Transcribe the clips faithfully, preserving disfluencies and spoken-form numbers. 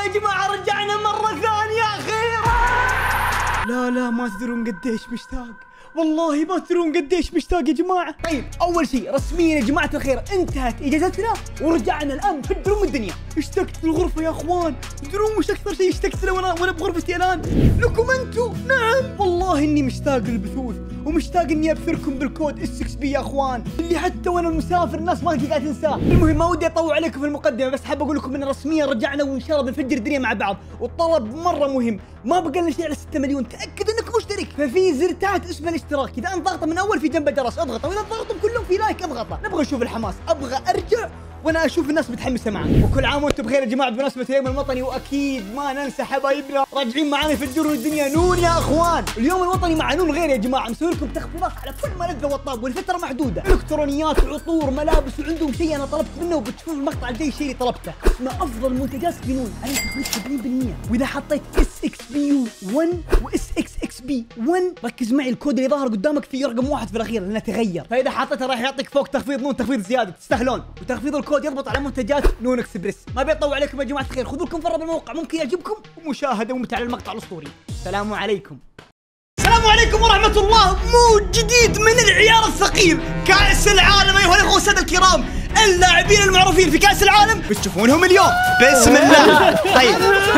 والله يا جماعة رجعنا مرة ثانية أخيرا. لا لا ما تدرون قديش مشتاق، والله ما تدرون قديش مشتاق يا جماعة. طيب أول شيء رسميا يا جماعة الخير انتهت إجازتنا ورجعنا الآن في الدروم الدنيا. اشتقت للغرفة يا أخوان، تدرون وش أكثر شيء اشتقت له وأنا وأنا بغرفتي الآن؟ لكم أنتم. نعم والله إني مشتاق للبثوث ومشتاق إني أبثركم بالكود اس ستة بي يا أخوان، اللي حتى وأنا مسافر الناس ما قاعدة تنساه. المهم ما ودي أطول عليكم في المقدمة، بس حاب أقول لكم إن رسميا رجعنا وإن شاء الله بنفجر الدنيا مع بعض. والطلب مرة مهم، ما بقى لنا شيء على ستة مليون، تأكد إنك مشترك. ففي زر تحت اسمه الاشتراك، إذا أنت ضغطه من أول في جنب الجرس اضغطه، وإذا ضغطوا كلهم في لايك اضغطه. نبغى نشوف الحماس، أبغى أرجع وانا اشوف الناس متحمسه معي. وكل عام وانتم بخير يا جماعه بمناسبه اليوم الوطني، واكيد ما ننسى حبايبنا راجعين معانا في الدور الدنيا نون يا اخوان. اليوم الوطني مع نون غير يا جماعه، مسوي لكم تخفيضات على كل ما لذ وطاب والفتره محدوده، الكترونيات عطور ملابس، وعندهم شيء انا طلبت منه وبتشوفون المقطع الجاي الشيء اللي طلبته اسمه افضل منتجات في نون عليه تخفيض سبعين بالمئة. واذا حطيت اس اكس بي يو واحد واس اكس اكس بي واحد ركز معي، الكود اللي ظاهر قدامك فيه رقم واحد في الاخير لانه تغير، فاذا حطيته راح يعطيك فوق تخفيض نون تخفيض زياده تستاهلون. وتخفيض الكود يضبط على منتجات نون اكسبريس. ما بيطول عليكم يا جماعه الخير، خذوا لكم فرة بالموقع ممكن يعجبكم ومشاهده ممتعه للمقطع الاسطوري. السلام عليكم. السلام عليكم ورحمه الله. مود جديد من العيار الثقيل، كاس العالم ايها الاخوه والساده الكرام. اللاعبين المعروفين في كاس العالم بتشوفونهم اليوم بسم الله. طيب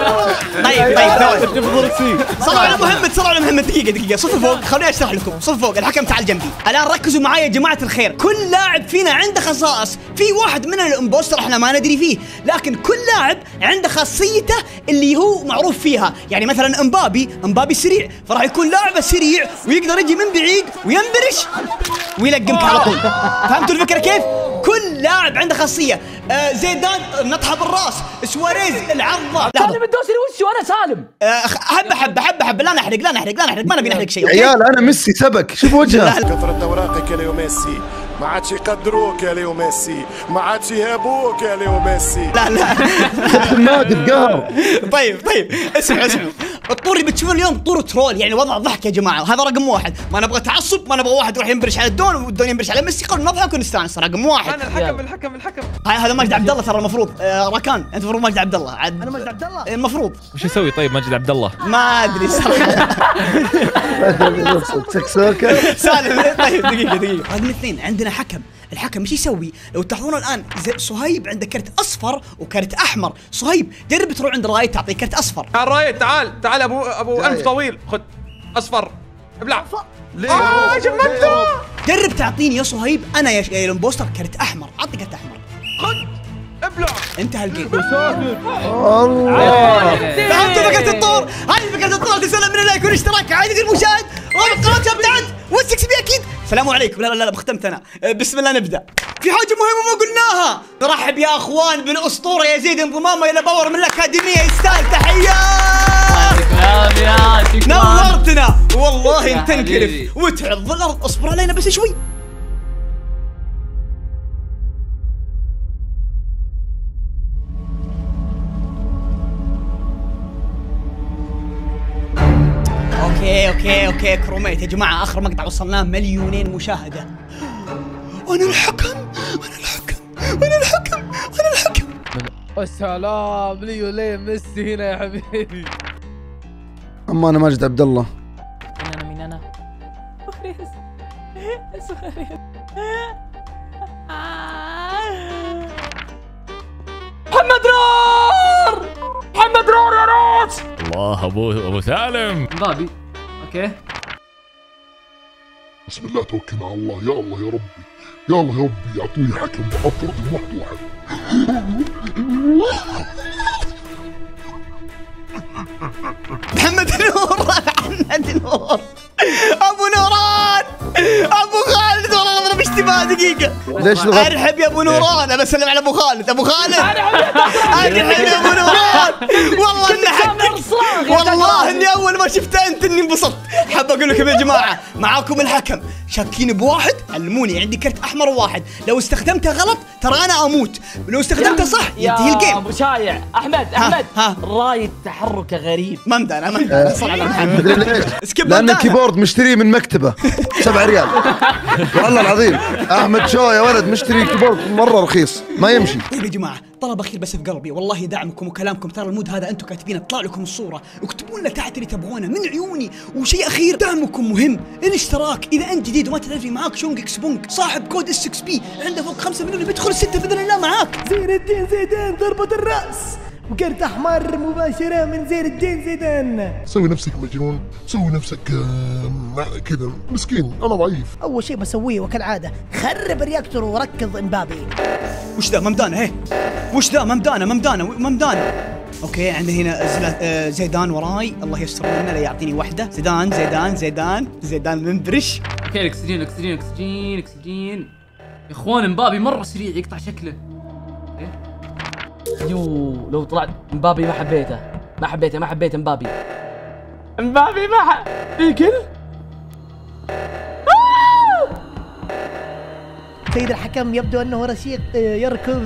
طيب طيب صلوا على محمد، صلوا على محمد. دقيقه دقيقه صفوا فوق، خلوني اشرح لكم. صفوا فوق، الحكم تعال جنبي الان، ركزوا معي يا جماعه الخير. كل لاعب فينا عنده خصائص، في واحد مننا الامبوستر احنا ما ندري فيه، لكن كل لاعب عنده خاصيته اللي هو معروف فيها. يعني مثلا امبابي امبابي سريع، فراح يكون لاعب سريع ويقدر يجي من بعيد وينبرش ويلقمك على طول. فهمتوا الفكره كيف؟ كل لاعب عنده خاصيه. آه زيدان نطحه بالراس، سواريز العضه. سالم الدوسري وشو انا سالم؟ آه حبه حبه حبه حبه، لا نحرق لا نحرق لا نحرق، ما نبي نحرق شيء. عيال انا ميسي سبك، شوف وجهه. كثرة اوراقك يا ليو ميسي، ما عادش يقدروك يا ليو ميسي، ما عادش يهابوك يا ليو ميسي. لا لا النادي القهر. طيب طيب اسمعوا اسمعوا، الطور اللي بتشوفون اليوم طور ترول، يعني وضع ضحك يا جماعه، وهذا رقم واحد. ما نبغى تعصب، ما نبغى واحد يروح ينبرش على الدون والدون ينبرش على ميسي، قالوا نضحك ونستانس. رقم واحد انا الحكم الحكم الحكم هذا ماجد عبد الله ترى المفروض. آه راكان انت المفروض ماجد عبد الله. انا ماجد عبد الله المفروض. وش يسوي طيب ماجد عبد الله؟ ما ادري صراحه. سالم. طيب دقيقه دقيقه، رقم اثنين عندنا حكم. الحكم ايش يسوي؟ لو تلاحظون الان صهيب عنده كرت اصفر وكرت احمر. صهيب جرب تروح عند رايد تعطيه كرت اصفر. تعال رايد، تعال تعال ابو ابو انف طويل، خذ اصفر ابلع. ليه؟ اه جمدته. جرب تعطيني يا صهيب انا يا الامبوستر كرت احمر، اعطي كرت احمر. خذ ابلع. انتهى الجيم. الله. فهمتوا فكرة الطور؟ هذه فكرة الطور. تسلم من اللايك والاشتراك، عادي المشاهد والقناة ابتعد والسكس بي اكيد. السلام عليكم. لا لا لا ختمت انا. بسم الله نبدا. في حاجة مهمة ما قلناها، نرحب يا اخوان بالاسطورة يزيد انضمامه الى باور من الاكاديمية، يستاهل تحيات. نورتنا والله انت تنكرف وتعض الارض. اصبر علينا بس شوي. اوكي اوكي اوكي كروميت يا جماعه، اخر مقطع وصلناه مليونين مشاهده. انا الحكم انا الحكم انا الحكم انا الحكم. السلام ليو ليه ميسي هنا يا حبيبي. اما انا ماجد عبد الله. انا مين انا؟ سواريز سواريز محمد رور محمد رور يا راس. الله ابو ابو سالم. مبابي اوكي. بسم الله توكلنا على الله. يا الله يا ربي يا الله يا ربي يعطوني حكم افرض واحد واحد. محمد نور محمد نور ابو نوران ابو خالد. والله اضرب اشتباه. دقيقه ليش ارحب يا ابو نوران. انا بسلم على ابو خالد. ابو خالد ارحب يا ابو نوران. والله اني حقك، والله اني اول ما شفته انت اني انبسطت. حاب اقول لكم يا جماعه معاكم الحكم، شاكين بواحد علموني، عندي كرت احمر واحد، لو استخدمته غلط ترى انا اموت، ولو استخدمته صح ينتهي الجيم. يا ابو شايع احمد احمد ها. رايد تحركه غريب. ما مدى انا ما مدى انا صل على محمد. مدري ليش؟ سكيب لان بندانة. الكيبورد مشتريه من مكتبه سبعة ريال والله العظيم. احمد شو يا ولد مشتري كيبورد مره رخيص ما يمشي. طيب يا جماعه، طلب اخير بس في قلبي، والله دعمكم وكلامكم، ترى المود هذا انتم كاتبينه، اطلع لكم الصوره، اكتبوا لنا تحت اللي تبغونه من عيوني. وشيء اخير، دعمكم مهم، الاشتراك اذا انت جديد وما تدري معاك شونج اكس بونج صاحب كود اس ستة بي عنده فوق خمسة مليون بيدخل الستة باذن الله معاك. زين الدين زيدان ضربة الراس وكرت احمر مباشرة من زين الدين زيدان. سوي نفسك مجنون، سوي نفسك كذا مسكين، انا ضعيف. اول شيء بسويه وكالعادة خرب الرياكتور وركض امبابي. وش ذا ممدانه؟ هي وش ذا ممدانه ممدانه ممدانه اوكي عندنا هنا زيدان وراي، الله يستر لنا لا يعطيني واحده. زيدان زيدان زيدان زيدان منبرش. اوكي اكسجين اكسجين اكسجين اكسجين يا اخوان. مبابي مره سريع يقطع شكله. يو لو طلعت مبابي ما حبيته ما حبيته ما حبيت مبابي مبابي ما ح... ايجل سيد الحكم يبدو انه رشيق يركض.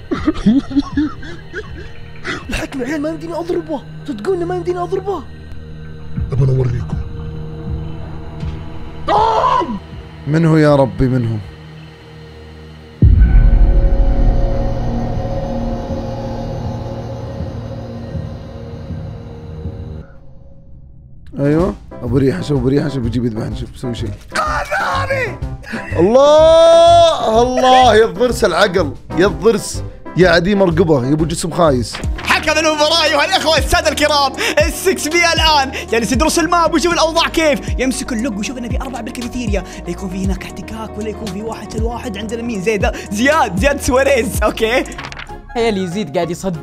الحكم يا عيال ما يمديني اضربه، صدقوني ما يمديني اضربه. ابى اوريكم. من هو يا ربي منهم؟ ايوه ابو ريحه، شوف ابو ريحه، شوف بيجيب يذبحني، شوف بسوي شيء. الله الله يا الضرس العقل، يا الضرس يا عديم رقبه، يا ابو جسم خايس. حكم المباراة أيها الأخوة السادة الكرام، السكس بي الآن جالس يدرس الماب ويشوف الأوضاع كيف، يمسك اللوج ويشوف إنه في أربعة بالكافيتيريا، لا يكون في هناك احتكاك ولا يكون في واحد الواحد. عندنا مين؟ زياد زياد زياد سواريز. أوكي هيل يزيد قاعد يصد.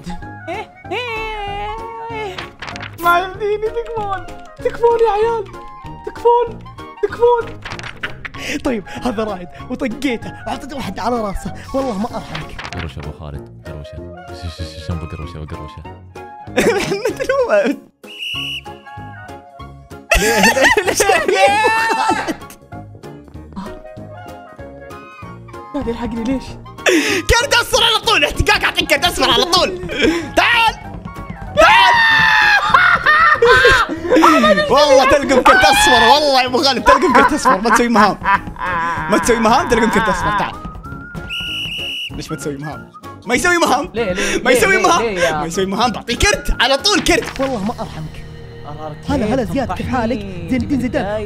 ما يمديني، تكفون تكفون يا عيال، تكفون تكفون. طيب هذا رايد وطقيته وحطيت واحد على راسه، والله ما ارحمك. قروشه ابو خالد، قروشه شنو بقروشه وقروشه. محمد الواد ليه ليه قاعد يلحقني ليش؟ كرت اصفر على طول، احتكاك اعطيك كرت اصفر على طول. تعال تعال والله تلقم كرت اصفر، والله يا ابو غالب تلقم كرت اصفر. ما تسوي مهام، ما تسوي مهام، تلقم كرت اصفر. تعال. ليش ما تسوي مهام؟ ما يسوي مهام. ليه ليه ما يسوي ليه مهام ليه ليه ما يسوي مهام، بعطيه كرت على طول كرت. والله ما ارحمك. هلا هلا زياد كيف حالك؟ زين الدين زيدان.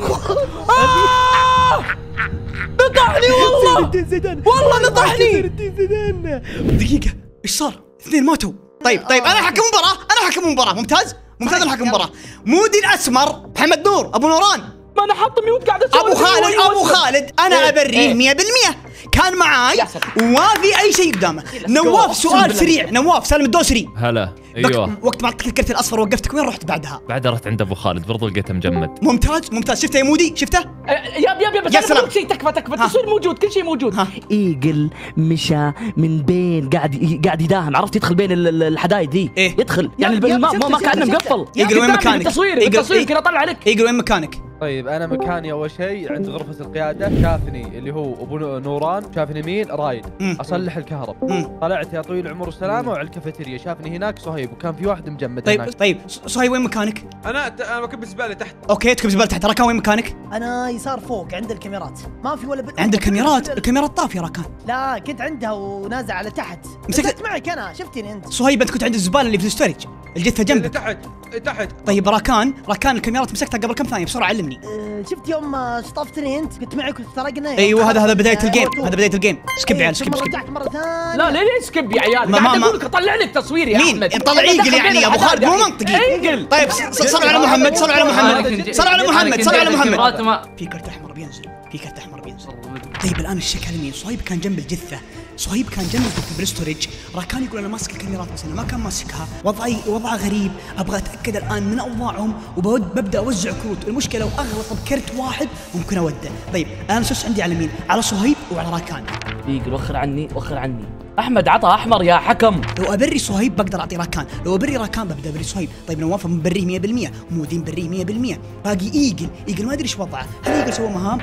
نطحني والله، زين الدين زيدان والله نطحني. زين الدين زيدان. دقيقة ايش صار؟ اثنين ماتوا. طيب طيب انا حكم مباراة، انا حكم مباراة. ممتاز ممتاز انا حكم مباراة. مودي الاسمر محمد نور ابو نوران. ما انا حاط ميوت قاعد اسولف. ابو خالد ابو خالد انا ابريه مية بالمية، كان معاي وما في اي شيء قدامه. نواف سؤال سريع، نواف سالم الدوسري. هلا ايوه. وقت ما اعطيك الكرت الاصفر وقفتك وين رحت بعدها؟ بعدها رحت عند ابو خالد برضو لقيته مجمد. ممتاز ممتاز. شفته يا مودي؟ شفته؟ ياب ياب ياب يا سلام. كل شيء تكفى تكفى، التصوير موجود، كل شيء موجود. ها. ايجل مشى من بين قاعد قاعد يداهم، عرفت؟ يدخل بين الحدايد ذي. إيه؟ يدخل يعني ياب ياب ما شفته ما كانه شفته مقفل. ايجل وين مكانك؟ التصوير إيجل- التصوير إيه؟ كذا اطلع لك. ايجل وين مكانك؟ طيب انا مكاني اول شيء عند غرفه القياده، شافني اللي هو ابو نوران، شافني مين؟ رايد مم. اصلح الكهرب. مم. طلعت يا طويل العمر والسلامه وعلى الكافيتيريا، شافني هناك صهيب وكان في واحد مجمد طيب هناك. طيب صهيب وين مكانك؟ انا انا بكب زباله تحت. اوكي تكب زباله تحت. راكان وين مكانك؟ انا يسار فوق عند الكاميرات، ما في ولا ب... عند الكاميرات، الكاميرات طافيه راكان. لا كنت عندها ونازل على تحت. مسكت- مسكت معك انا، شفتني انت. صهيب انت كنت عند الزباله اللي في الستورج، الجثه اللي جنبك. تحت تحت. طيب راكان راكان الكاميرات مسكتها قبل كم ثانيه؟ بسرعه علمني. أه شفت يوم آه، شطفتني انت كنت معك وسرقنا. ايوه هذا هذا بدايه آه، الجيم، تو. هذا بدايه الجيم. سكيب يا عيال، سكيب ثم سكيب. رجعت مره ثانيه. لا ليه ليه سكب يا عيال؟ ما- ما- قاعد ما- اقول لك اطلع لك تصوير يا مين؟ احمد. طلع ايجل يعني يا ابو خالد، مو منطقي. ايجل. طيب ص- صلوا على محمد، صلوا على محمد، صلوا على محمد، صلوا على محمد. في كرت احمر بينزل، في كرت احمر بينزل. طيب الان الشك على مين؟ صهيب كان جنب الجثه، صهيب كان جنب الجثه بالستورج، راكان يقول انا ماسك الكاميرات بس انا ما كان ماسكها، وضعي وضعه غريب، ابغى اتاكد الان من اوضاعهم وببدا اوزع كروت، المشكله لو اغلط بكرت واحد ممكن اودع. طيب انا سوس عندي على مين؟ على صهيب وعلى راكان. ايجل وخر عني وخر عني. احمد عطى احمر يا حكم. لو ابري صهيب بقدر اعطي راكان، لو ابري راكان ببدا ابري صهيب. طيب نواف مبريه مية بالمية، مودي مبريه مية بالمية، باقي ايجل، ايجل ما ادري ايش وضعه، هل ايجل سوى مهام؟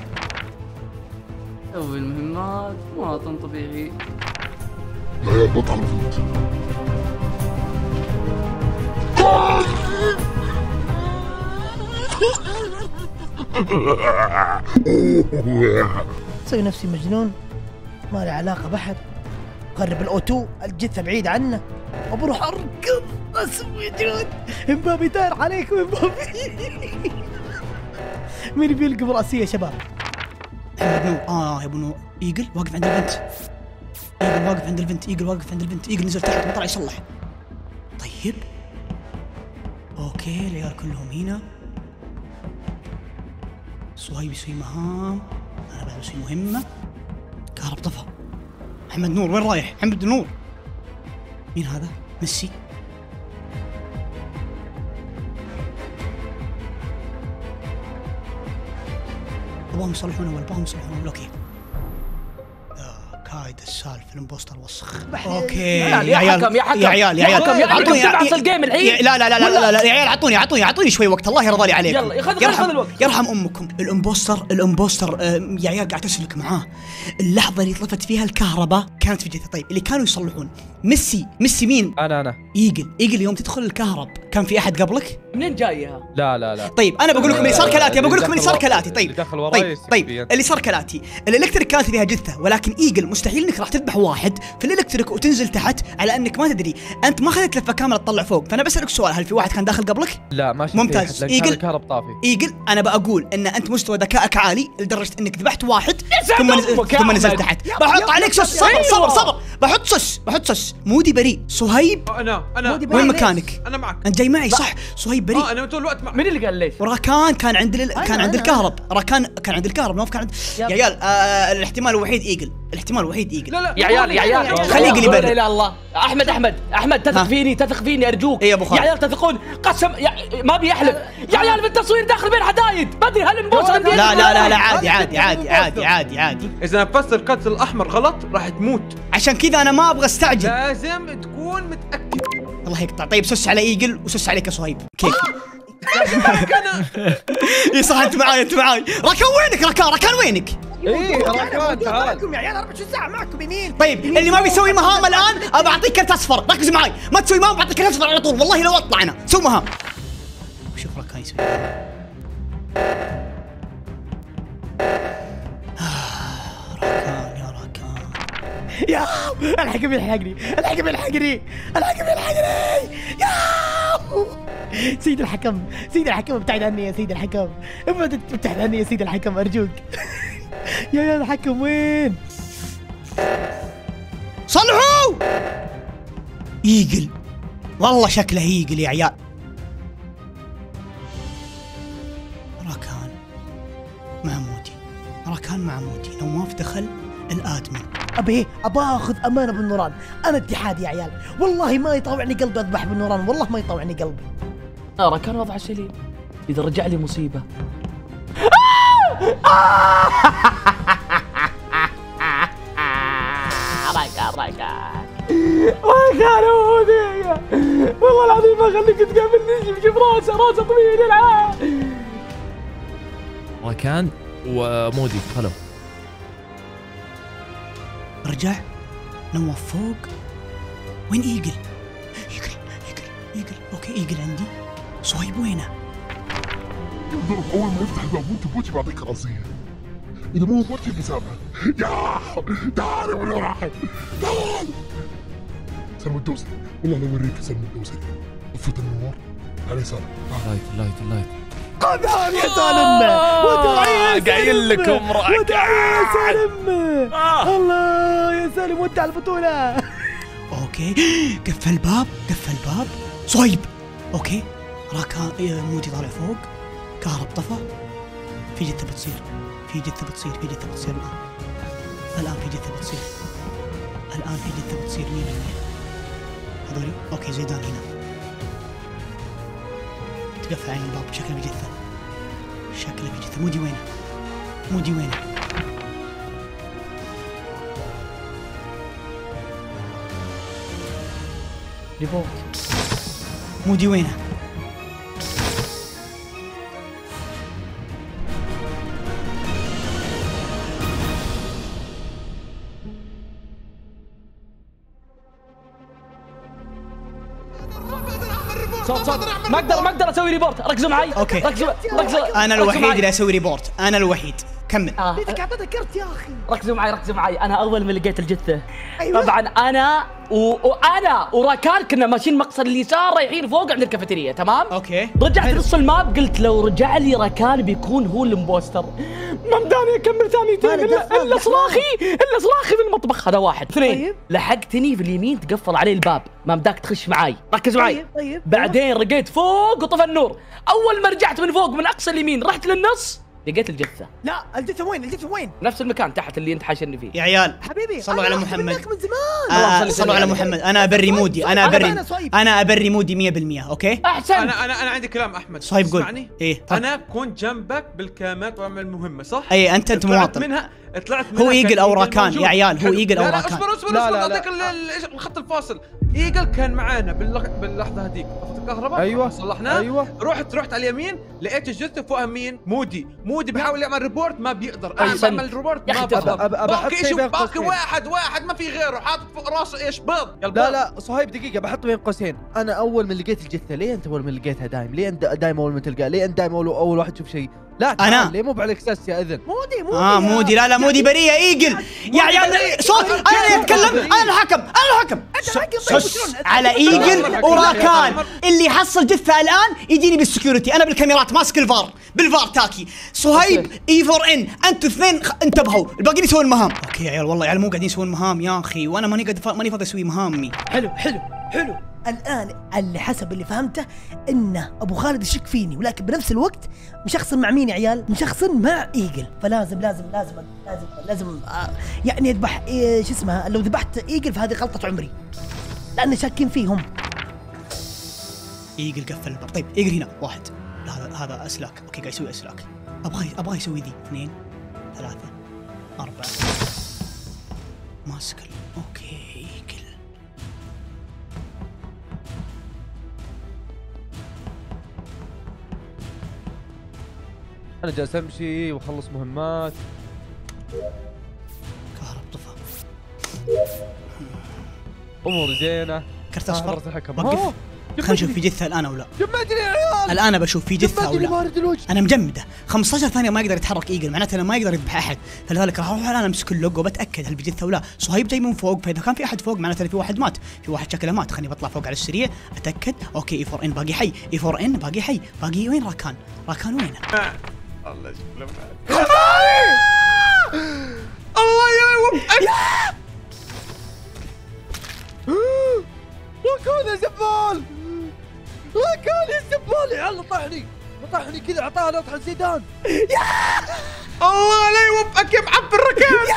سوي المهمات، مواطن طبيعي. لا يا بطل. سوي نفسي مجنون، ما لي علاقه بحد. مقرب الاوتو، الجثه بعيده عنه، وبروح اركض اسوي جود. امبابي داير عليكم امبابي. مين بيلقى راسيه يا شباب؟ محمد نور. اه يا ابو نور. ايجل واقف عند البنت. ايجل واقف عند البنت. ايجل واقف عند البنت. ايجل نزل تحت وطلع يصلح. طيب اوكي العيال كلهم هنا. صهيب يسوي مهام، انا بعد بسوي مهمه. كهرب طفى. محمد نور وين رايح؟ محمد نور مين هذا؟ ميسي. ابغاهم يصلحون اول، ابغاهم يصلحون اول. اوكي كايد السالفه الامبوستر وسخ. اوكي يا عيال يا حكم يا عيال يا عيال يا حكم يا عيال الجيم الحين. لا لا لا لا لا يا عيال اعطوني اعطوني اعطوني شوي وقت، الله يرضى لي عليكم. يلا خذ خذ الوقت. يرحم امكم. الامبوستر الامبوستر آه يا عيال قاعد تسلك معاه. اللحظه اللي طفت فيها الكهرباء كانت في جثه. طيب اللي كانوا يصلحون ميسي. ميسي مين؟ انا انا ايجل. ايجل يوم تدخل الكهرب كان في احد قبلك؟ منين جايها؟ لا لا لا. طيب انا بقول لكم اللي صار كالاتي، بقول لكم اللي صار كالاتي. طيب اللي دخل وراي طيب طيب اللي صار كالاتي. الالكتريك كانت فيها جثه، ولكن ايجل مستحيل انك راح تذبح واحد في الالكتريك وتنزل تحت على انك ما تدري. انت ما خذت لفه كامله تطلع فوق، فانا بسالك سؤال، هل في واحد كان داخل قبلك؟ لا ما شفت. ممتاز. ايجل الكهرب طافي. ايجل انا بقول ان انت مستوى ذكائك عالي لدرجه انك ذبحت واحد ثم نزل ثم نزلت تحت. بحط عليك سس. صبر صبر صبر. بحط سس بحط سس. مودي بريء. صهيب انا انا وين مكانك؟ انا معك. انت جاي معي صح؟ صهيب بريء. اه انا طول الوقت معك. مين اللي قال ليش؟ وراكان كان عند ال... كان عند الكهرب. راكان كان عند الكهرب. نوف كان عند يا عيال. آه الاحتمال الوحيد ايجل. الاحتمال الوحيد ايجل. لا لا يا عيال يا عيال خليه يقلي لا برد. اله الا الله. احمد احمد احمد تثق فيني تثق فيني ارجوك. إيه يا أبو خالد؟ يا عيال تثقون قسم يا ما بيحلف. يا عيال بالتصوير داخل بين حدايد بدري هل نبوس عندي. لا لا لا لا عادي عادي عادي عادي عادي عادي. اذا نفذت الكت الاحمر غلط راح تموت. عشان كذا انا ما ابغى استعجل. لازم تكون متاكد. الله يقطع. طيب سس على ايجل وسس عليك يا صهيب. كيف؟ اي صح انت معاي انت معاي. راكان وينك؟ راكان راكان وينك؟ ايه راكان تعال. معكم يا عيال أربعة وعشرين ساعة معكم يمين. طيب اللي ما بيسوي مهام الان ابى اعطيك كرت اصفر. ركز معاي. ما تسوي مهام بعطيك كرت اصفر على طول. والله لو اطلع انا. سوي مهام. شوف راكان يسوي. راكان يا راكان. يا الحكم يلحقني، الحكم يلحقني، الحكم يلحقني. يا سيد الحكم، سيد الحكم ابتعد عني يا سيد الحكم، ابعد ابتعد عني يا سيد الحكم ارجوك. يا يا الحكم وين؟ صلحوا. ايجل والله شكله ايجل يا عيال. راكان مع مودي. راكان مع مودي. نواف دخل الادمن. ابي ابى اخذ امانه بالنوران. انا اتحادي يا عيال، والله ما يطوعني قلبي اذبح بالنوران، والله ما يطوعني قلبي. اه كان وضع سليم. اذا رجع لي مصيبه. راكان راكان راكان وديع والله العظيم ما اخليك تقابلني. شوف راسه راسه طويل يلعب. راكان ومودي خلوا. رجع. نواف فوق. وين ايجل؟ ايجل ايجل ايجل. اوكي ايجل عندي. صهيب وينه؟ اول ما يفتح الباب وانت بوجهي بعطيك راسيه. اذا مو بوجهي بسامحه. يا تعال وين راح؟ تعال. سلم الدوسري. والله لو اوريك سلم الدوسري. طفيت النور على يسار. اللايت اللايت اللايت. قدام يا سالم وداعي قايل لكم راكان. وداعي يا سالم. الله يا سالم ودع البطولة. اوكي قفل الباب قفل الباب. صهيب اوكي. راكان مودي طالع فوق. كهرب طفى. في جثة بتصير في جثة بتصير في جثة بتصير الآن. الآن في جثة بتصير الآن في جثة بتصير. مين هذولي؟ اوكي زيدان هنا. تقفل عين الباب. شكله في جثة. شكله في جثة. مودي وينه؟ مودي وينه؟ ريبورت. مودي وينه؟ صوت صوت ما اقدر ما اقدر اسوي ريبورت. ركزوا معي. اوكي ركزوا ركزوا. انا الوحيد اللي اسوي ريبورت. انا الوحيد. كمل. آه. ليتك اعطيتك كرت يا اخي. ركزوا معي ركزوا معي، انا اول ما لقيت الجثه أيوة. طبعا انا و... وانا وراكان كنا ماشيين مقصد اليسار رايحين فوق عند الكافيتيريا، تمام؟ اوكي. رجعت نص الماب قلت لو رجع لي راكان بيكون هو الامبوستر. ما مداني اكمل ثانيتين الا الا صراخي الا صراخي في المطبخ. هذا واحد. اثنين طيب. لحقتني في اليمين تقفل عليه الباب، ما مداك تخش معاي، ركز معي. طيب طيب. بعدين رقيت فوق وطفى النور. اول ما رجعت من فوق من اقصى اليمين رحت للنص لقيت الجثه. لا الجثه وين؟ الجثه وين؟ نفس المكان تحت اللي انت حاشرني فيه. يا عيال حبيبي صلوا على أنا محمد. منك من زمان. آه صلوا على محمد. انا ابري مودي، انا صايب، ابري أنا صايب. انا ابري مودي مية بالمية. اوكي احسن. انا انا انا عندي كلام احمد. صايب قول. اسمعني. ايه انا كنت جنبك بالكامات واعمل مهمه صح؟ اي انت انت طلعت مواطن. منها طلعت منها هو ايجل كان او إيجل راكان موجود. يا عيال، هو حلو. ايجل او لا لا راكان. اصبر اصبر لا، اصبر لا، لا. اعطيك ال- ال- الخط الفاصل. ايجل كان معانا باللح- باللحظه هذيك طفت الكهرباء. أيوة. صلحناه. أيوة. رحت رحت على اليمين لقيت الجثه فوقها مين؟ مودي. مودي بيحاول يعمل ريبورت ما بيقدر. انا أحسنت. بعمل ريبورت يا ما أخي بقدر. أب- أب- أب- أحط باقي شيء شيء بين باقي قوسين. واحد واحد ما في غيره حاطط فوق راسه ايش بيض. يا البيض. لا لا صهيب دقيقة بحط بين قوسين، أنا أول من لقيت الجثة، ليه أنت أول من لقيتها دايم؟ ليه أنت دايم أول من تلقاه؟ ليه أنت دايم أول أول واحد تشوف شيء؟ لا تعال، أنا. ليه مو على الإكساس يا إذن؟ مودي مودي اه يا- مودي. لا لا مودي بريء ايجل يا عيال. صوت انا اللي اتكلم، انا الحكم انا الحكم. سس على ايجل وراكان. اللي يحصل جثه الان يجيني بالسكيورتي، انا بالكاميرات ماسك الفار بالفار تاكي. صهيب اي فور ان، انتوا اثنين خ- انتبهوا، الباقيين يسوون مهام. اوكي يا عيال والله يا عيال مو قاعدين يسوون مهام يا اخي، وانا ماني قاعد ماني فاضي اسوي مهامي. حلو حلو حلو. الان اللي حسب اللي فهمته ان ابو خالد يشك فيني، ولكن بنفس الوقت مشخصن مع مين يا عيال؟ مشخصن مع ايجل، فلازم لازم لازم لازم لازم آه يعني اذبح إيه شو اسمها، لو ذبحت ايجل فهذه غلطه عمري، لان شاكين فيهم. ايجل قفل الباب. طيب ايجل هنا واحد. لا هذا هذا اسلاك. اوكي قاعد يسوي اسلاك. ابغى ابغى يسوي ذي. اثنين ثلاثة أربعة. ماسك ال- اوكي ايجل. أنا جالس أمشي وأخلص مهمات. كهرب طفى. أموري زينة. كرت آه، اصفر. درس الحكم. وقف. آه، خلينا نشوف في جثة الان او لا. جمدني يا عيال. الان بشوف في جثة او جمدني لا. بارد الوجه. انا مجمده خمسة عشر ثانيه ما يقدر يتحرك ايجل، معناته انه ما يقدر يذبح احد، فلذلك راح اروح الان امسك اللوج وبتاكد هل بجثه ولا. صهيب جاي من فوق، فاذا كان في احد فوق معناته في واحد مات، في واحد شكله مات. خليني بطلع فوق على السريع اتاكد. اوكي اي فور ان باقي حي، اي فور ان باقي حي، باقي وين راكان؟ راكان وينه؟ الله يشوف الله يا راكان يا زبال. راكان يا زبال يا عيال طحني. طحني كذا اعطاها نطحة زيدان. الله لا يوفقك يا معبر الركان.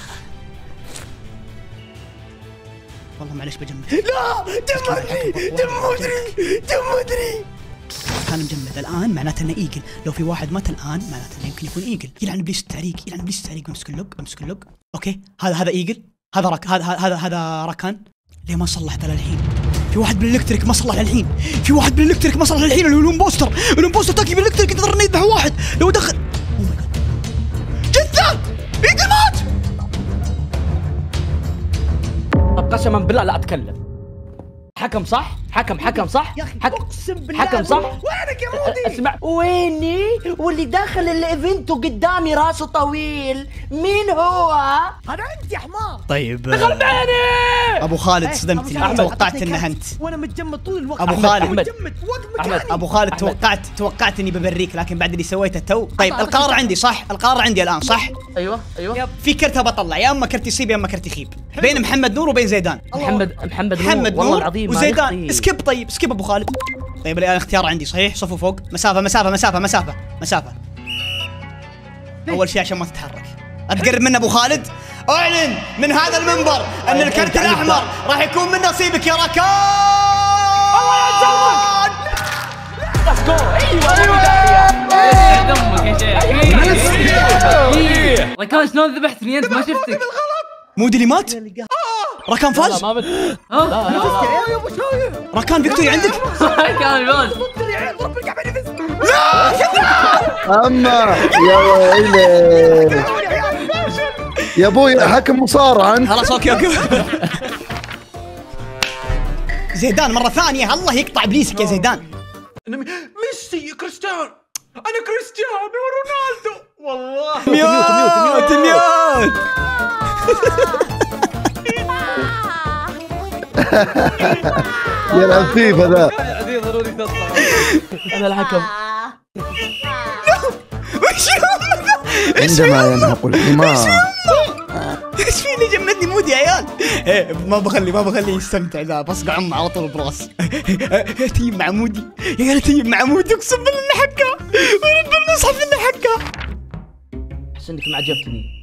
والله معلش بجمد. لا دم مدري دم مدري دم مدري. كان مجمد الان معناته انه ايجل، لو في واحد مات الان معناته انه يمكن يكون ايجل. يلعن ابليس التعريق، يلعن ابليس التعريق. امسك اللوج امسك اللوج. اوكي هذا هذا ايجل، هذا راك هذا هذا هذا راكان. ليه ما صلح ذا للحين؟ في واحد بالالكتريك ما صلح للحين، في واحد بالالكتريك ما صلح للحين اللي هو الامبوستر. الامبوستر تاكي بالالكتريك يقدر انه يذبح واحد لو دخل. اوه ماي جاد جثه ايجل مات. طب قسما بالله لا اتكلم. حكم صح؟ حكم حكم صح؟ يا اخي حكم اقسم بالله. حكم صح؟ وينك يا مودي؟ اسمع ويني؟ واللي داخل الايفنت قدامي راسه طويل مين هو؟ هذا انت يا حمار. طيب دخل بعيني. ابو خالد إيه، صدمتني، أبو خالد، توقعت أعطتني انه كارت انت. وانا متجمد طول الوقت. أبو أحمد، خالد. متجمد وقت مكاني. أحمد. ابو خالد أحمد. توقعت توقعت اني ببريك، لكن بعد اللي سويته تو. طيب أعطيك القرار كارت. عندي صح؟ القرار عندي الان صح؟ ايوه ايوه في كرت بطلع، يا اما كرت يصيب يا اما كرت يخيب، بين محمد نور وبين زيدان. محمد محمد نور محمد والله نور العظيم ما وزيدان. يخطي. سكيب. طيب سكيب ابو خالد. طيب الان اختيار عندي صحيح، صفوا فوق. مسافه مسافه مسافه مسافه مسافه. اول شيء عشان ما تتحرك اتقرب من ابو خالد. اعلن من هذا المنبر ان الكرت الاحمر راح يكون من نصيبك يا راكان. الله يعزك. ليتس جو. ايوه ايوه دمك يا شيخ. راكان شلون ذبحتني انت ما شفتك؟ مودي اللي مات؟ راكان فاز؟ ما بت... راكان فيكتوري عندك؟ كان فاز. اما يا ويلي يا ابوي حكم مصارعه انت. خلاص اوكي اوكي. زيدان مرة ثانية، الله يقطع ابليسك يا زيدان. ميسي كريستيانو. انا كريستيانو رونالدو. والله ميوت ميوت ميوت يلعب فيفا ذا. عزيز ضروري تطلع. انا الحكم. عندما ينهق الحمار. ايش فيني جمدني مودي يا عيال. إيه ما بخلي ما بخليه يستمتع ذا، بصقع امه على طول براس. تجيب مع مودي يا عيال، تجيب مع مودي اقسم بالله انه حكه، ورب المصحف انه حكه. احس انك ما عجبتني.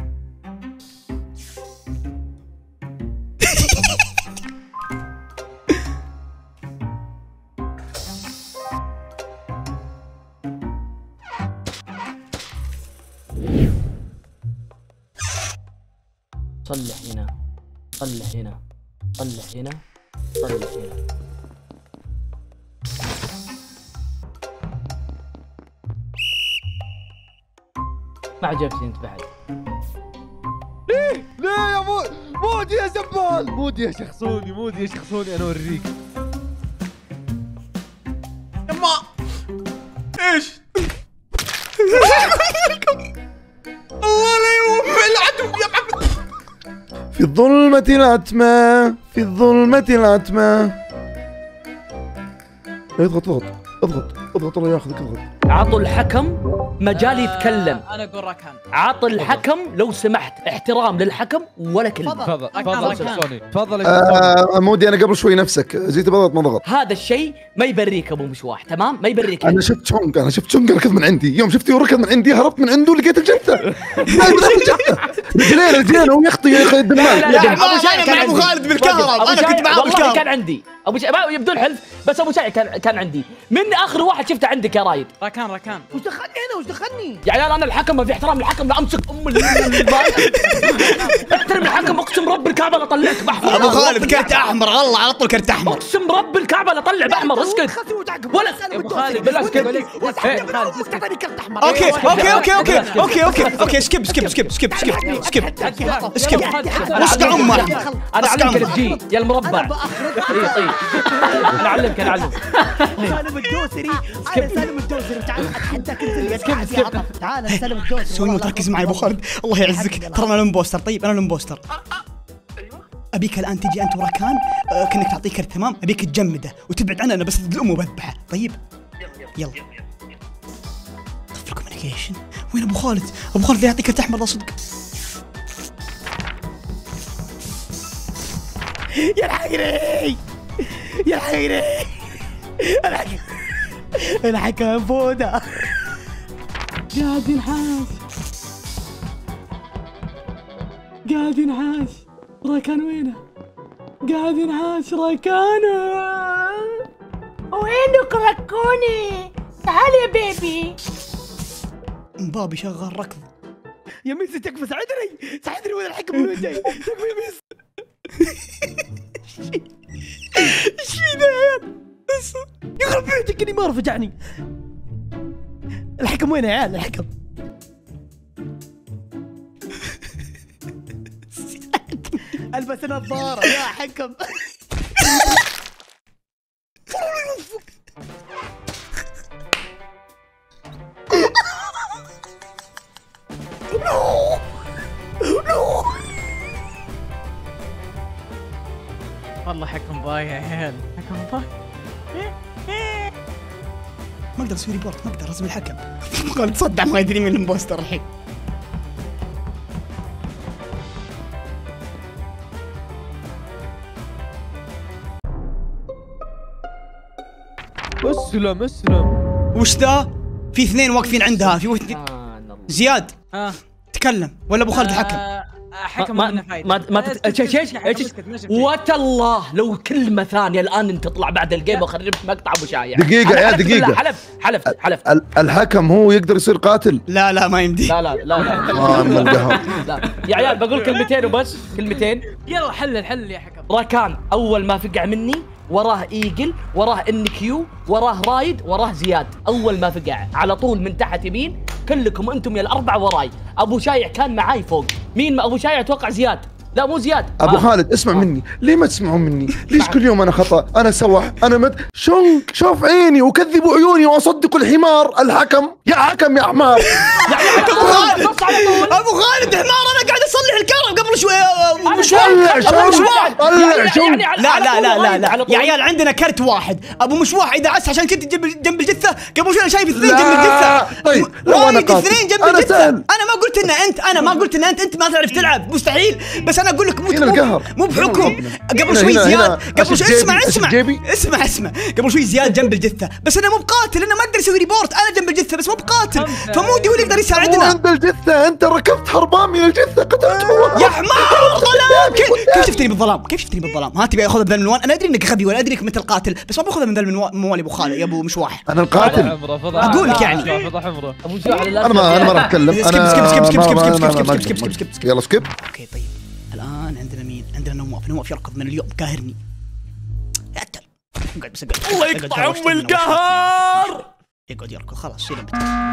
صلح هنا، صلح هنا، صلح هنا، صلح هنا. ما عجبتني انت بعد. ليه؟ ليه يا مو مودي يا زبال؟ مودي يا شخصوني، مودي يا شخصوني، انا اوريك. يما ايش؟ الله لا يوم العدو يا محمد. في الظلمة العتمة، في الظلمة العتمة. اضغط اضغط اضغط اضغط الله ياخذك اضغط. عطوا الحكم مجال يتكلم. انا اقول ركان. عطوا الحكم لو سمحت احترام للحكم ولا كلمه. تفضل تفضل شخصوني، تفضل. آه مودي انا قبل شوي نفسك جيت بضغط ما ضغط. هذا الشيء ما يبريك ابو مشواح، تمام؟ ما يبريك. انا شفت شونج، انا شفت شونج ركض من عندي، يوم شفتي ركض من عندي هربت من عنده لقيت الجثه. رجلين رجلين هو يخطي يا اخي الدماغ. لا لا ابو شايع كان ابو خالد بالكهرب، انا كنت معاه بالكهرب. والله كان عندي ابو شايع يبدون حلف، بس ابو شايع كان كان عندي. من اخر واحد شفته عندك يا رايد؟ ركان ركان. وش دخلني انا؟ وش دخلني؟ يا عيال انا الحكم، ما في احترام للحكم، لا امسك ام ال- احترم الحكم، اقسم رب الكعبه لا اطلعك باحمر. ابو خالد كرت احمر، الله على طول كرت احمر. اقسم رب الكعبه لا اطلع باحمر. اسكت ولا ابو خالد بالله اسكت. اوكي اوكي اوكي اوكي اوكي اوكي اوكي سكيب سكيب سكيب سكيب سكيب سكيب سكيب. وسع امك. انا اعلمك الجي يا المربع. اي طيب انا اعلمك، انا اعلمك. سالم الدوسري، انا سالم الدوسري، تعال اتحداك انت اللي سكيب سكيب. تعال سالم الدوسري. سوي تركز معي ابو خالد، الله يعزك، ترى انا الامبوستر. طيب انا الامبوستر. ابيك الان تجي انت وركان آه كانك تعطيه كرت، تمام؟ ابيك تجمده وتبعد عنه، انا بس الام وبذبحه. طيب يلا طفل كوميونيكيشن. وين ابو خالد؟ ابو خالد يعطيك كرت احمر، لا صدق. يلحقني يلحقني الحكم الحكم فوده قاعد ينحاش، قاعد ينحاش. ركان وينه؟ قاعد ينحاش ركان. وينك ركوني؟ تعال يا بيبي. مبابي شغال ركض. يا ميسي تكفى، ساعدني ساعدني وين الحكم من وين جاي؟ تكفى يا ميسي. ايش في ذا يا عيال؟ يخرب بيتك اني ما رفجعني. الحكم وين يا عيال؟ الحكم البس نظارة يا حكم. والله حكم باي يا عيال، حكم باي. ما اقدر اسوي ريبورت، ما اقدر اسوي الحكم. قال تصدع ما يدري من الامبوستر الحين. اسلم اسلم. وش ذا؟ في اثنين واقفين عندها، في واحد. زياد ها تكلم ولا ابو خالد الحكم؟ حكم ما منه فايده. ما ما ايش ايش ايش وتالله لو كلمه ثانيه الان انت تطلع بعد الجيم وخربت مقطع ابو شايع. دقيقة يا دقيقة. حلف حلف حلف. ال- الحكم هو يقدر يصير قاتل. لا لا ما يمدي. لا لا لا لا آه، من القهر. لا يا عيال بقول كلمتين وبس، كلمتين. يلا حلل حلل يا حكم. راكان اول ما فقع مني، وراه ايجل، وراه ان كيو، وراه رايد، وراه زياد. اول ما فقع على طول من تحت يمين، كلكم انتم يا الاربعه وراي. ابو شايع كان معاي فوق. مين ما ابو شايع؟ اتوقع زياد. لا مو زياد. ابو آه. خالد اسمع مني، ليه ما تسمعون مني؟ ليش كل يوم انا خطا؟ انا سوح، انا مد شونك، شوف عيني وكذبوا عيوني واصدقوا الحمار الحكم. يا حكم يا حمار. ابو خالد ابو خالد حمار انا قاعد اصلح الكهرباء قبل شوي مشوار لا لا لا لا لا يا عيال عندنا كرت واحد ابو مشواح اذا عس عشان كنت جنب جنب الجثه قبل شوي انا شايف اثنين جنب الجثه طيب وايد اثنين جنب الجثه انا ما قلت ان انت انا ما قلت ان انت انت ما تعرف تلعب مستحيل بس انا اقول لك مو مو بحكم قبل شوي زياد قبل شوي اسمع اسمع اسمع اسمع قبل شوي زياد جنب الجثه بس انا مو بقاتل انا ما اقدر اسوي ريبورت انا جنب الجثه بس مو بقاتل فمودي هو اللي يقدر يساعدنا عند الجثه انت ركبت هربان من الجثه قتلته يا حمار ظلام كيف شفتني بالظلام كيف شفتني بالظلام ها تبي اخذها بذا المنوال انا ادري انك غبي ولا ادري انك مثل قاتل بس ما باخذها من ذا المنوال يا ابو خالد يا ابو مشواح انا القاتل اقول لك يعني ابو مشواح انا ما انا ما راح اتكلم انا سكيب سكيب سكيب سكيب سكيب سكيب سكيب سكيب سكيب يلا سكيب اوكي طيب الان عندنا مين عندنا نواف نواف يركض من اليوم قاهرني يا تل قاعد بس الله يقطع ام القهر يقعد يركض خلاص شيل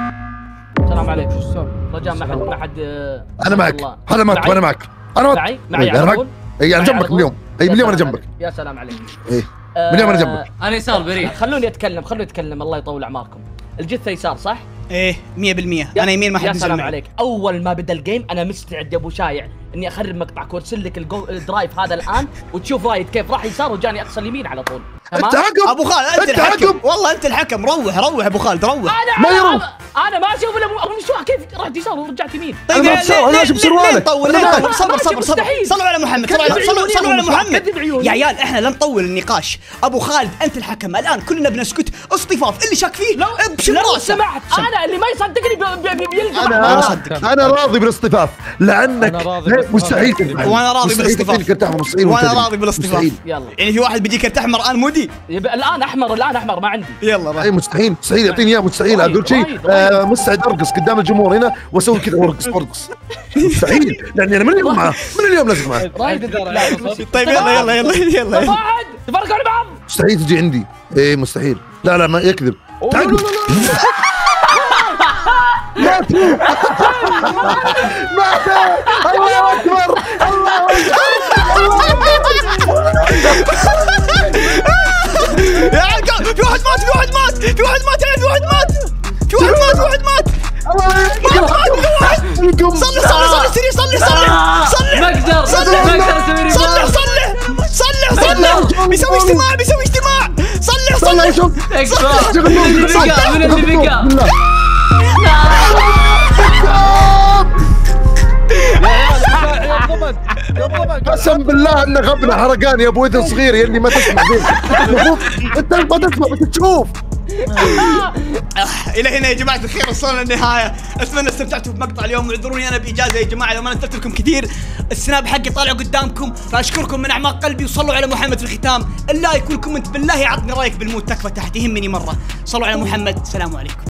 السلام عليكم شو السالفه رجاء ما حد ما حد انا معك انا معك وانا معك انا معي معي على طول اي انا جنبك اليوم اي اليوم انا جنبك يا سلام عليك ايه من اليوم انا جنبك انا يسار بريء خلوني اتكلم خلوني اتكلم الله يطول اعماركم الجثه يسار صح؟ ايه مية بالمية انا يمين ما حد يا ينزل سلام معي. عليك اول ما بدا الجيم انا مستعد يا ابو شايع اني اخرب مقطعك وارسل لك الدرايف هذا الان وتشوف رايد كيف راح يسار وجاني اقصى اليمين على طول انت حكم ابو خالد انت الحكم والله انت الحكم روح روح ابو خالد روح انا ما يروح انا ما اشوف الا ابو مشواح كيف رحت يسار ورجعت يمين طيب انا بسوي انا اشوف سروالك طول طول صبر صبر صبر صلوا على محمد صلوا صلوا على محمد يا عيال احنا لا نطول النقاش ابو خالد انت الحكم الان كلنا بنسكت اصطفاف اللي شك فيه ابشر لو راسه سمحت انا اللي ما يصدقني بيلقى انا اصدق انا راضي بالاصطفاف لانك مستحيل وانا راضي بالاصطفاف وانا راضي بالاصطفاف يلا يعني في واحد بيجي كرت احمر الان مودي الان احمر الان احمر ما عندي يلا اي مستحيل مستحيل يعطيني اياه مستحيل اقول شيء آه مستعد ارقص قدام الجمهور هنا واسوي كذا وارقص وارقص مستحيل لاني انا من اليوم معاه من اليوم لازم معاه طيب يلا يلا يلا يلا بعد تفرقوا على بعض مستحيل تجي عندي ايه مستحيل لا لا ما يكذب تعال لا الله اكبر الله يا عيال في واحد مات في واحد مات في واحد مات في واحد مات في واحد مات في واحد مات صلي صلي صلي سريع صلي صلي صلي ما اقدر صلي ما اقدر اسوي صلي صلي صلي صلي بيسوي اجتماع بيسوي اجتماع صلي صلي شوف من اللي بقى قسم بالله انه غبنا حرقان يا ابو اذن صغير يا اللي ما تسمع فيه المفروض انت ما تسمع بس تشوف الى هنا يا جماعه الخير وصلنا للنهايه اتمنى استمتعتوا بمقطع اليوم واعذروني انا باجازه يا جماعه لو ما نزلت لكم كثير السناب حقي طالع قدامكم فاشكركم من اعماق قلبي وصلوا على محمد في الختام اللايك والكومنت بالله عطني رايك بالمود تكفى تحت يهمني مره صلوا على محمد السلام عليكم